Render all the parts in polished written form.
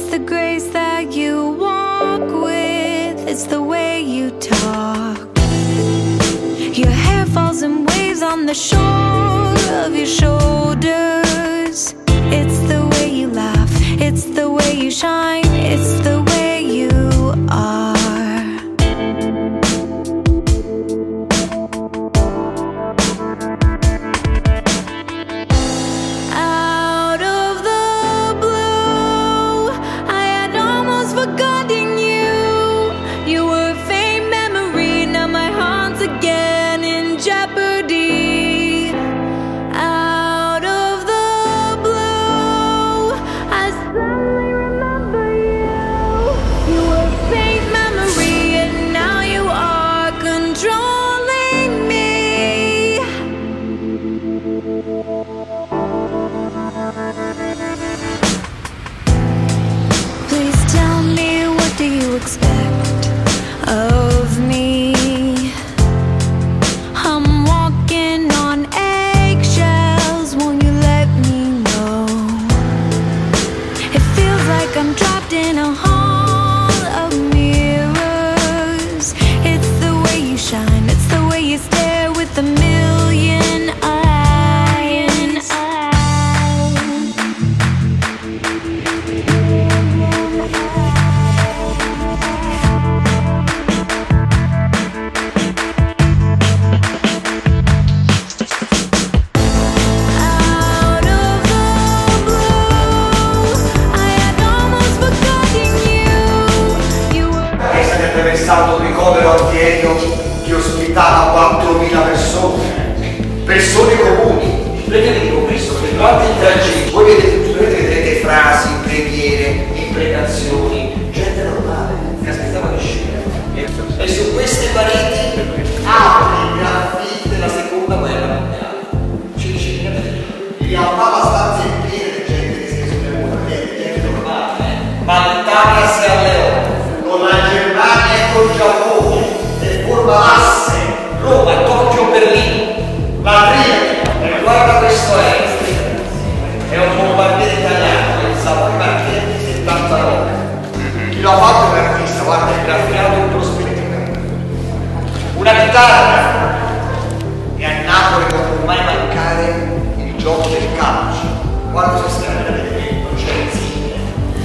It's the grace that you walk with, it's the way you talk. Your hair falls in waves on the shore of your shoulders. It's the way you laugh, it's the way you shine, it's the way you are. Expect of me. I'm walking on eggshells, won't you let me know? It feels like I'm trapped in a hall of mirrors. It's the way you shine, it's the way you stare with a million eyes. Attraversato un ricovero antiaereo che ospitava 4.000 persone comuni. Perché vi dico questo? Perché durante il tragitto voi vedrete frasi, preghiere, imprecazioni, gente normale che aspettava di uscire. E su queste pareti Apri graffiti della seconda guerra mondiale. Ci dice in realtà abbastanza piene di gente che si è sulle mura, gente normale, ma l'Italia a Leone. con la Germania e col Giappone, e forma asse, Roma, Tokyo, Berlino. la triade. Guarda questo è un bombardiere italiano, pensavo ai marchetti 79. Chi lo ha fatto è un artista, guarda, È graffiato in prosperità. una chitarra. E a Napoli non può mai mancare il gioco del calcio. Quando si sta a vedere, non c'è Insigne.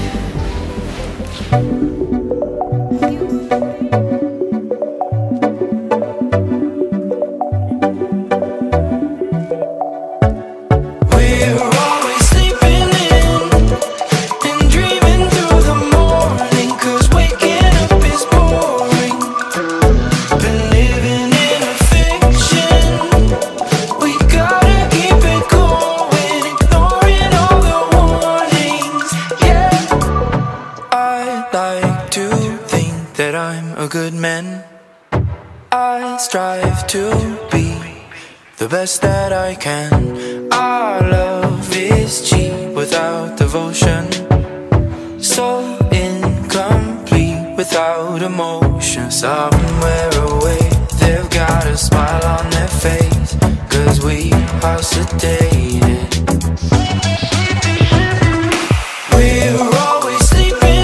That I'm a good man. I strive to be the best that I can. Our love is cheap without devotion, so incomplete without emotion. Somewhere away they've got a smile on their face, 'cause we are sedated. We're always sleeping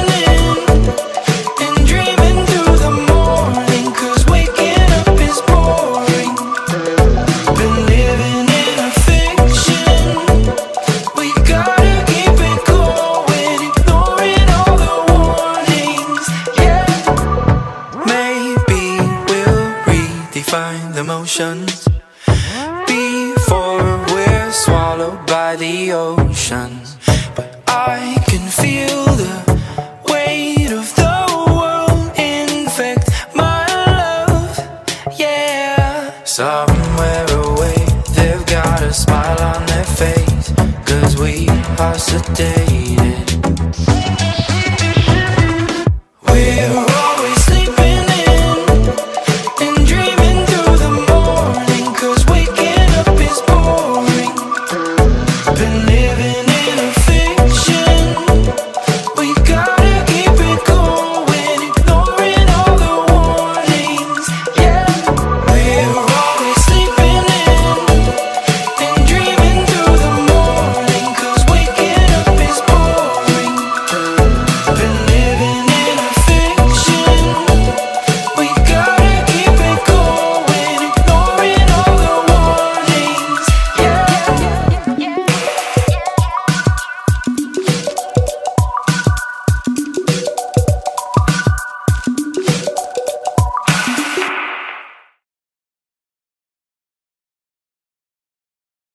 emotions before we're swallowed by the oceans. But I can feel the weight of the world infect my love, yeah. Somewhere away they've got a smile on their face, 'cause we are sedated.